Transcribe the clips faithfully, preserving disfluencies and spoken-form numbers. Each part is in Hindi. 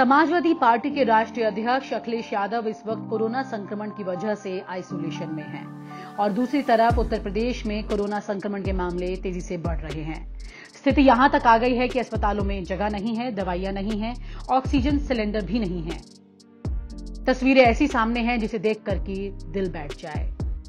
समाजवादी पार्टी के राष्ट्रीय अध्यक्ष अखिलेश यादव इस वक्त कोरोना संक्रमण की वजह से आइसोलेशन में हैं और दूसरी तरफ उत्तर प्रदेश में कोरोना संक्रमण के मामले तेजी से बढ़ रहे हैं। स्थिति यहां तक आ गई है कि अस्पतालों में जगह नहीं है, दवाइयां नहीं है, ऑक्सीजन सिलेंडर भी नहीं है। तस्वीरें ऐसी सामने हैं जिसे देखकर कि दिल बैठ जाए।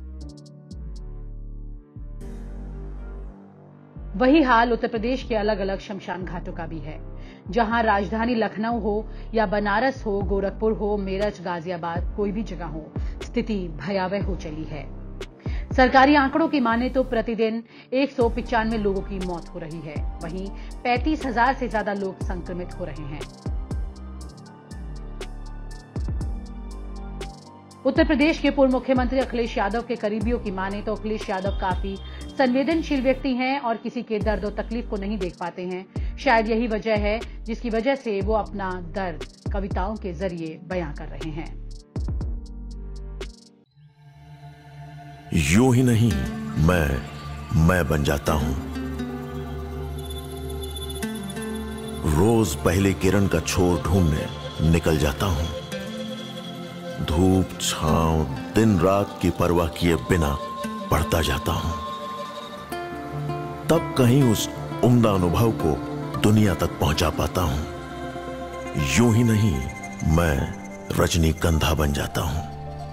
वही हाल उत्तर प्रदेश के अलग अलग शमशान घाटों का भी है, जहां राजधानी लखनऊ हो या बनारस हो, गोरखपुर हो, मेरठ, गाजियाबाद, कोई भी जगह हो, स्थिति भयावह हो चली है। सरकारी आंकड़ों की माने तो प्रतिदिन एक सौ पिचानवे लोगों की मौत हो रही है, वहीं पैंतीस हजार से ज्यादा लोग संक्रमित हो रहे हैं। उत्तर प्रदेश के पूर्व मुख्यमंत्री अखिलेश यादव के करीबियों की माने तो अखिलेश यादव काफी संवेदनशील व्यक्ति हैं और किसी के दर्द और तकलीफ को नहीं देख पाते हैं। शायद यही वजह है जिसकी वजह से वो अपना दर्द कविताओं के जरिए बयां कर रहे हैं। यूं ही नहीं मैं मैं बन जाता हूं। रोज पहले किरण का छोर ढूंढने निकल जाता हूं। धूप छांव दिन रात की परवाह किए बिना पढ़ता जाता हूं। तब कहीं उस उम्दा अनुभव को दुनिया तक पहुंचा पाता हूं। यूं ही नहीं मैं रजनीगंधा बन जाता हूं।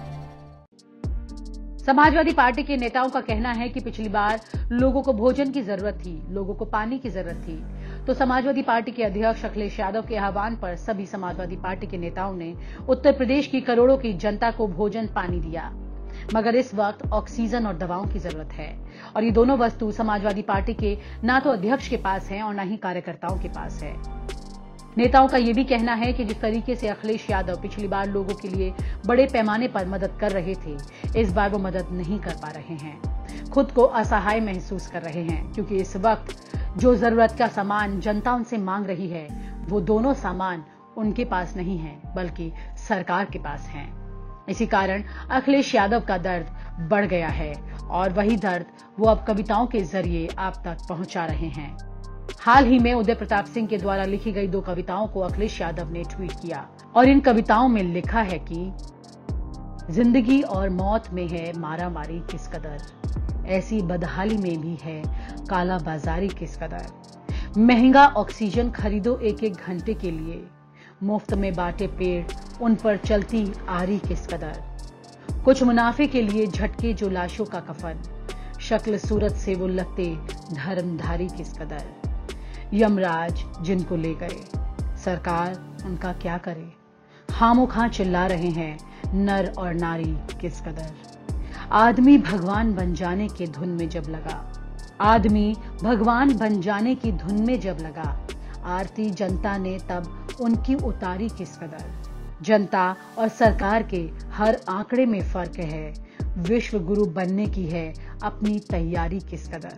समाजवादी पार्टी के नेताओं का कहना है कि पिछली बार लोगों को भोजन की जरूरत थी, लोगों को पानी की जरूरत थी, तो समाजवादी पार्टी के अध्यक्ष अखिलेश यादव के आह्वान पर सभी समाजवादी पार्टी के नेताओं ने उत्तर प्रदेश की करोड़ों की जनता को भोजन पानी दिया। मगर इस वक्त ऑक्सीजन और दवाओं की जरूरत है और ये दोनों वस्तु समाजवादी पार्टी के ना तो अध्यक्ष के पास है और ना ही कार्यकर्ताओं के पास है। नेताओं का यह भी कहना है कि जिस तरीके से अखिलेश यादव पिछली बार लोगों के लिए बड़े पैमाने पर मदद कर रहे थे, इस बार वो मदद नहीं कर पा रहे हैं। खुद को असहाय महसूस कर रहे हैं क्योंकि इस वक्त जो जरूरत का सामान जनता उनसे मांग रही है, वो दोनों सामान उनके पास नहीं है बल्कि सरकार के पास है। इसी कारण अखिलेश यादव का दर्द बढ़ गया है और वही दर्द वो अब कविताओं के जरिए आप तक पहुंचा रहे हैं। हाल ही में उदय प्रताप सिंह के द्वारा लिखी गई दो कविताओं को अखिलेश यादव ने ट्वीट किया और इन कविताओं में लिखा है कि जिंदगी और मौत में है मारा मारी किस कदर, ऐसी बदहाली में भी है काला बाजारी किस कदर। महंगा ऑक्सीजन खरीदो एक एक घंटे के लिए, मुफ्त में बांटे पेड़ उन पर चलती आरी किस कदर। कुछ मुनाफे के लिए झटके जो लाशों का कफन, शक्ल सूरत से वो लगते धर्मधारी किस कदर। यमराज जिनको ले गए, सरकार उनका क्या करे। खामो खां चिल्ला रहे हैं नर और नारी किस कदर। आदमी भगवान बन जाने के धुन में जब लगा, आदमी भगवान बन जाने की धुन में जब लगा, आरती जनता ने तब उनकी उतारी किस कदर। जनता और सरकार के हर आंकड़े में फर्क है, विश्व गुरु बनने की है अपनी तैयारी किस कदर।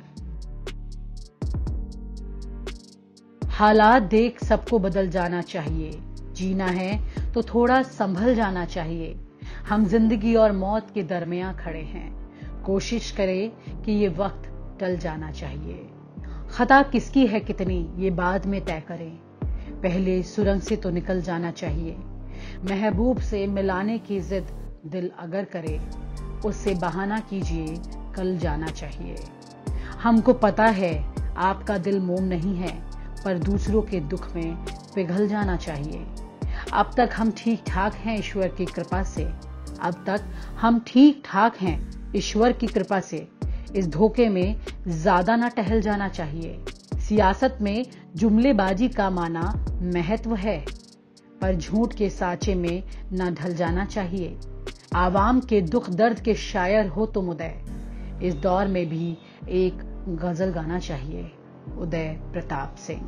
हालात देख सबको बदल जाना चाहिए, जीना है तो थोड़ा संभल जाना चाहिए। हम जिंदगी और मौत के दरमियां खड़े हैं, कोशिश करें कि ये वक्त टल जाना चाहिए। खता किसकी है कितनी ये बाद में तय करें, पहले सुरंग से तो निकल जाना चाहिए। महबूब से मिलाने की जिद दिल अगर करे, उससे बहाना कीजिए कल जाना चाहिए। हमको पता है आपका दिल मोम नहीं है, पर दूसरों के दुख में पिघल जाना चाहिए। अब तक हम ठीक ठाक हैं ईश्वर की कृपा से, अब तक हम ठीक ठाक हैं ईश्वर की कृपा से। इस धोखे में ज्यादा ना टहल जाना चाहिए। सियासत में जुमलेबाजी का माना महत्व है, पर झूठ के साचे में ना ढल जाना चाहिए। आवाम के दुख दर्द के शायर हो तुम उदय, इस दौर में भी एक गजल गाना चाहिए। उदय प्रताप सिंह।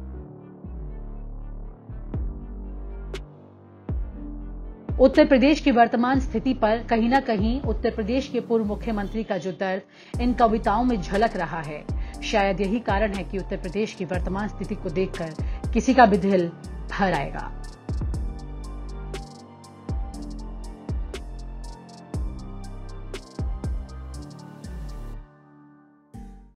उत्तर प्रदेश की वर्तमान स्थिति पर कहीं ना कहीं उत्तर प्रदेश के पूर्व मुख्यमंत्री का जो दर्द इन कविताओं में झलक रहा है, शायद यही कारण है कि उत्तर प्रदेश की वर्तमान स्थिति को देखकर किसी का भी दिल भर आएगा।